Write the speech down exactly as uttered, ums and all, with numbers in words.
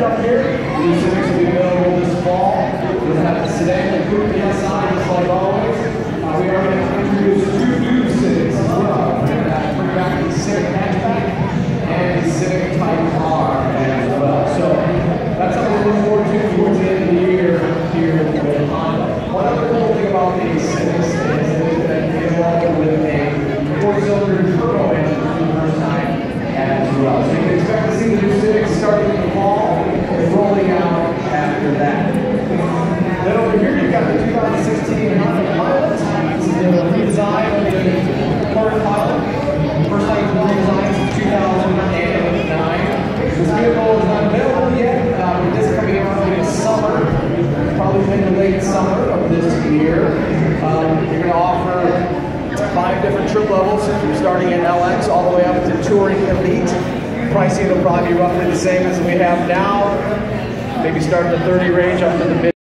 up here. New Civics will be available this fall. We'll have the sedan and coupe inside, just like always. Uh, we are going to introduce two new Civics as well. We're going to bring back the Civic hatchback and the Civic Type R as well. So that's something to look forward to towards the end of the year here with Honda. One other cool thing about the Civics is that they come with a four-cylinder turbo engine for the first time as well. So you can expect to see the new Civic starting in the fall and rolling out after that. Then over here you've got the two thousand sixteen Honda Pilot. This is the redesign of the current Pilot. First time it's been redesigned since two thousand nine. This vehicle is not available yet. Uh, with this coming out in the summer, probably in the late summer of this year. Um, you're going to offer five different trim levels, starting at L X all the way up to Touring Elite. Pricing will probably be roughly the same as we have now. Maybe start at the thirty range up to the mid.